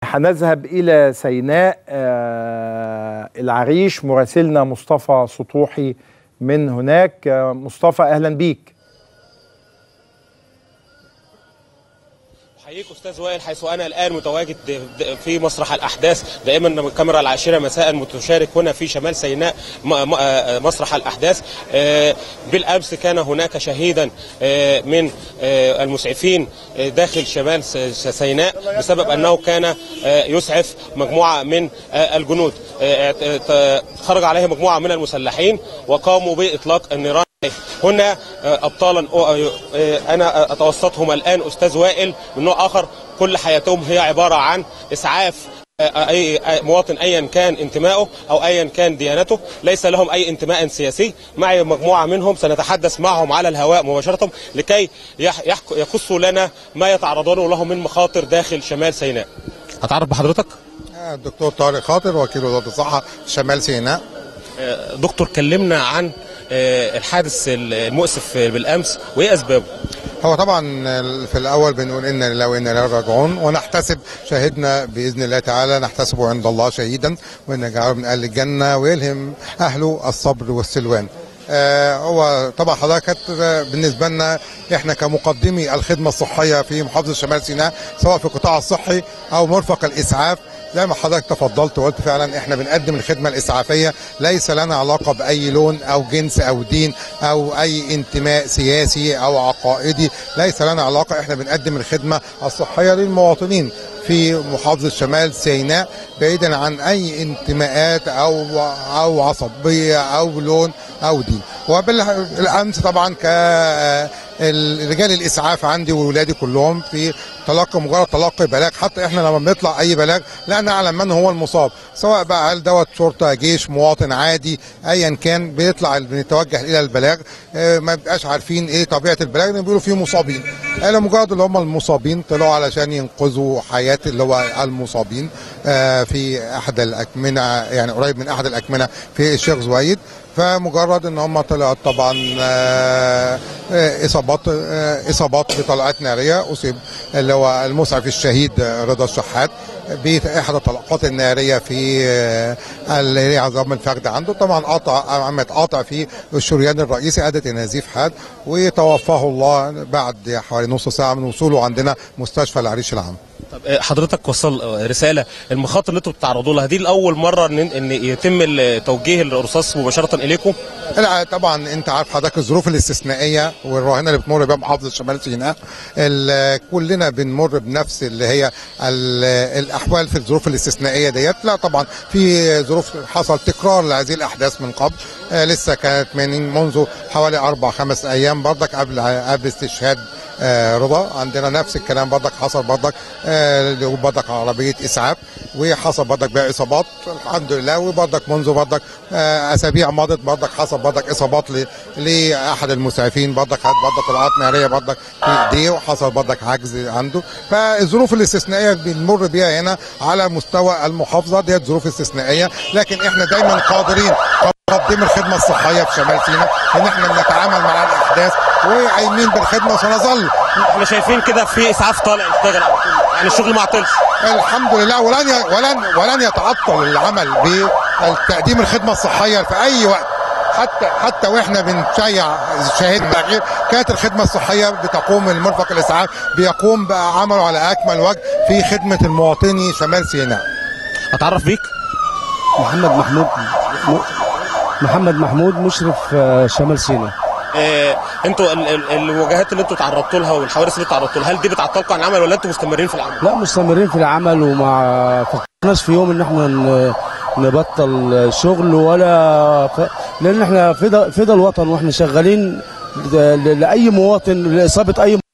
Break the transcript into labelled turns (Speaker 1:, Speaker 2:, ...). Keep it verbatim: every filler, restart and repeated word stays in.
Speaker 1: هنذهب إلى سيناء العريش، مراسلنا مصطفى سطوحي من هناك. مصطفى أهلا بيك.
Speaker 2: أحييك أستاذ وائل، حيث أنا الآن متواجد في مسرح الأحداث. دائما الكاميرا العاشرة مساء متشارك هنا في شمال سيناء مسرح الأحداث. بالأمس كان هناك شهيدا من المسعفين داخل شمال سيناء بسبب أنه كان يسعف مجموعة من الجنود. خرج عليه مجموعة من المسلحين وقاموا بإطلاق النيران. هنا أبطالا أنا أتوسطهم الآن أستاذ وائل من نوع آخر، كل حياتهم هي عبارة عن إسعاف أي مواطن أيا كان انتمائه أو أيا كان ديانته، ليس لهم أي انتماء سياسي. معي مجموعة منهم سنتحدث معهم على الهواء مباشرة لكي يقصوا لنا ما يتعرضون له من مخاطر داخل شمال سيناء. أتعرف بحضرتك؟
Speaker 3: الدكتور طارق خاطر، وكيل وزارة الصحة شمال سيناء.
Speaker 2: دكتور، كلمنا عن الحادث المؤسف بالامس وايه اسبابه؟
Speaker 3: هو طبعا في الاول بنقول ان لله وانا اليه راجعون، ونحتسب شهدنا باذن الله تعالى، نحتسبه عند الله شهيدا وان يجعله من اهل الجنه ويلهم اهله الصبر والسلوان. آه هو طبعا حضرتك بالنسبه لنا احنا كمقدمي الخدمه الصحيه في محافظه شمال سيناء، سواء في القطاع الصحي او مرفق الاسعاف، زي ما حضرتك تفضلت وقلت فعلا احنا بنقدم الخدمه الاسعافيه، ليس لنا علاقه باي لون او جنس او دين او اي انتماء سياسي او عقائدي، ليس لنا علاقه. احنا بنقدم الخدمه الصحيه للمواطنين في محافظه شمال سيناء بعيدا عن اي انتماءات او او عصبيه او لون او دين. وبالامس طبعا ك رجال الاسعاف عندي وولادي كلهم في تلقي مجرد تلقي بلاغ، حتى احنا لما بنطلع اي بلاغ لا نعلم من هو المصاب، سواء بقى هل دوت شرطه، جيش، مواطن عادي، ايا كان بيطلع بنتوجه الى البلاغ. اه ما بيبقاش عارفين ايه طبيعه البلاغ، بيقولوا فيه مصابين. الا مجرد اللي هم المصابين طلعوا علشان ينقذوا حياه اللي هو المصابين اه في احد الاكمنه، يعني قريب من احد الاكمنه في الشيخ زويد. فمجرد ان هم طلعت طبعا اصابات اصابات بطلقات ناريه، اصيب اللي هو المسعف الشهيد رضا الشحات باحدى الطلقات الناريه في اللي هي عظام الفخذ عنده. طبعا قطع عملت قطع في الشريان الرئيسي ادت الى نزيف حاد، وتوفاه الله بعد حوالي نص ساعه من وصوله عندنا مستشفى العريش العام.
Speaker 2: طب حضرتك وصل رساله، المخاطر اللي انتم بتتعرضوا لها دي لاول مره ان ان يتم توجيه الرصاص مباشره اليكم؟
Speaker 3: لا طبعا انت عارف حضرتك الظروف الاستثنائيه والرهينه اللي بتمر بها محافظه شمال سيناء، كلنا بنمر بنفس اللي هي الاحوال في الظروف الاستثنائيه ديت. لا طبعا في ظروف حصل تكرار لهذه الاحداث من قبل، آه لسه كانت من منذ حوالي اربع خمس ايام برضك قبل قبل استشهاد آه رضا عندنا نفس الكلام برضك حصل برضك اللي هو برضك عربيه اسعاف، وحصل برضك بقى اصابات الحمد لله. وبرضك منذ برضك آه اسابيع مضت برضك حصل برضك اصابات لاحد المسعفين، برضك خد برضك طلقات ناريه برضك في ايديه، وحصل برضك عجز عنده. فالظروف الاستثنائيه بنمر بيها هنا على مستوى المحافظه ديت ظروف استثنائيه، لكن احنا دايما قادرين تقديم الخدمه الصحيه في شمال سيناء ان احنا بنتعامل مع الاحداث وقايمين بالخدمه وسنظل.
Speaker 2: احنا شايفين كده في اسعاف طالع يشتغل على طول، يعني الشغل ما عطلش
Speaker 3: الحمد لله، ولن ولن ولن يتعطل العمل بتقديم الخدمه الصحيه في اي وقت. حتى حتى واحنا بنشيع شاهدنا غير كانت الخدمه الصحيه بتقوم، المرفق الاسعاف بيقوم بعمله على اكمل وجه في خدمه المواطني شمال سيناء.
Speaker 2: اتعرف بيك؟
Speaker 4: محمد محمود محمد محمود مشرف شمال سيناء.
Speaker 2: إيه انتوا الوجهات اللي انتوا تعرضتوا لها والحوادث اللي تعرضتوا لها، هل دي بتعطلكم عن العمل ولا انتوا مستمرين في العمل؟
Speaker 4: لا مستمرين في العمل، وما فكرناش في يوم ان احنا نبطل شغل ولا ف... لان احنا فدا فدا الوطن، واحنا شغالين لاي مواطن لاصابه اي